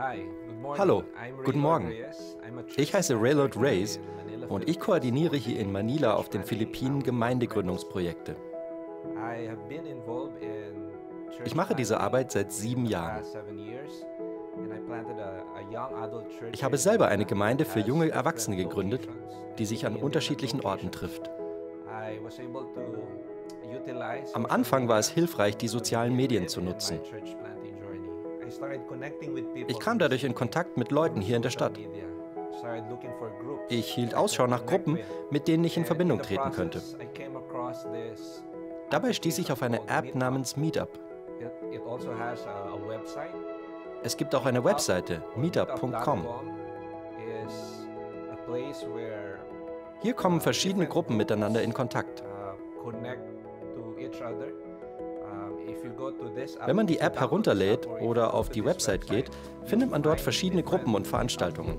Hallo, guten Morgen. Ich heiße Raylord Reyes und ich koordiniere hier in Manila auf den Philippinen Gemeindegründungsprojekte. Ich mache diese Arbeit seit 7 Jahren. Ich habe selber eine Gemeinde für junge Erwachsene gegründet, die sich an unterschiedlichen Orten trifft. Am Anfang war es hilfreich, die sozialen Medien zu nutzen. Ich kam dadurch in Kontakt mit Leuten hier in der Stadt. Ich hielt Ausschau nach Gruppen, mit denen ich in Verbindung treten könnte. Dabei stieß ich auf eine App namens Meetup. Es gibt auch eine Webseite, meetup.com. Hier kommen verschiedene Gruppen miteinander in Kontakt. Wenn man die App herunterlädt oder auf die Website geht, findet man dort verschiedene Gruppen und Veranstaltungen.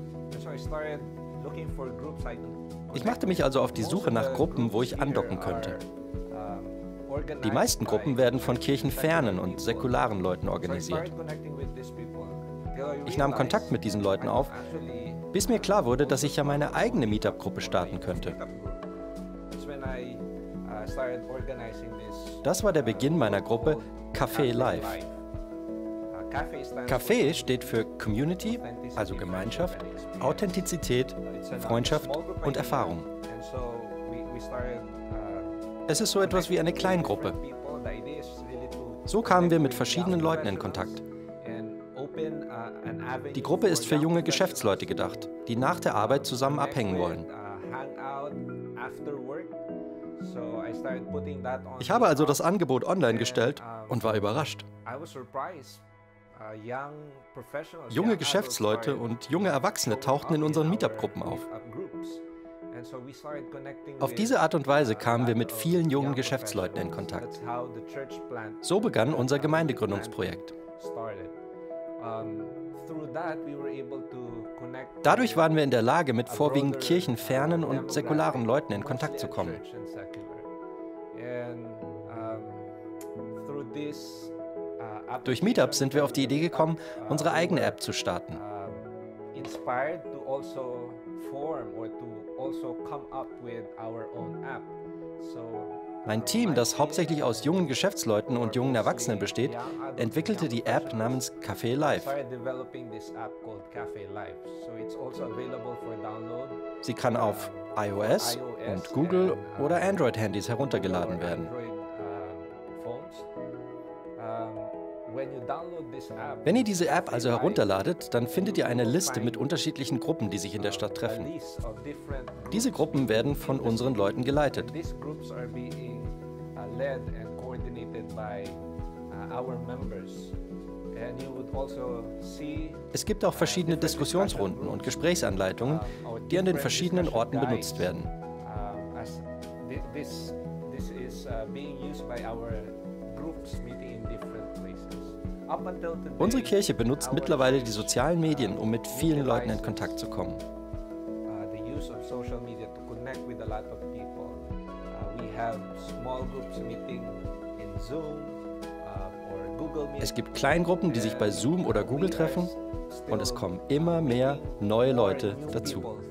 Ich machte mich also auf die Suche nach Gruppen, wo ich andocken könnte. Die meisten Gruppen werden von kirchenfernen und säkularen Leuten organisiert. Ich nahm Kontakt mit diesen Leuten auf, bis mir klar wurde, dass ich ja meine eigene Meetup-Gruppe starten könnte. Das war der Beginn meiner Gruppe Café Life. Café steht für Community, also Gemeinschaft, Authentizität, Freundschaft und Erfahrung. Es ist so etwas wie eine Kleingruppe. So kamen wir mit verschiedenen Leuten in Kontakt. Die Gruppe ist für junge Geschäftsleute gedacht, die nach der Arbeit zusammen abhängen wollen. Ich habe also das Angebot online gestellt und war überrascht. Junge Geschäftsleute und junge Erwachsene tauchten in unseren Meetup-Gruppen auf. Auf diese Art und Weise kamen wir mit vielen jungen Geschäftsleuten in Kontakt. So begann unser Gemeindegründungsprojekt. Dadurch waren wir in der Lage, mit vorwiegend kirchenfernen und säkularen Leuten in Kontakt zu kommen. Durch Meetups sind wir auf die Idee gekommen, unsere eigene App zu starten. Mein Team, das hauptsächlich aus jungen Geschäftsleuten und jungen Erwachsenen besteht, entwickelte die App namens Café Life. Sie kann auf iOS und Google oder Android-Handys heruntergeladen werden. Wenn ihr diese App also herunterladet, dann findet ihr eine Liste mit unterschiedlichen Gruppen, die sich in der Stadt treffen. Diese Gruppen werden von unseren Leuten geleitet. Es gibt auch verschiedene Diskussionsrunden und Gesprächsanleitungen, die an den verschiedenen Orten benutzt werden. Unsere Kirche benutzt mittlerweile die sozialen Medien, um mit vielen Leuten in Kontakt zu kommen. Es gibt Kleingruppen, die sich bei Zoom oder Google treffen, und es kommen immer mehr neue Leute dazu.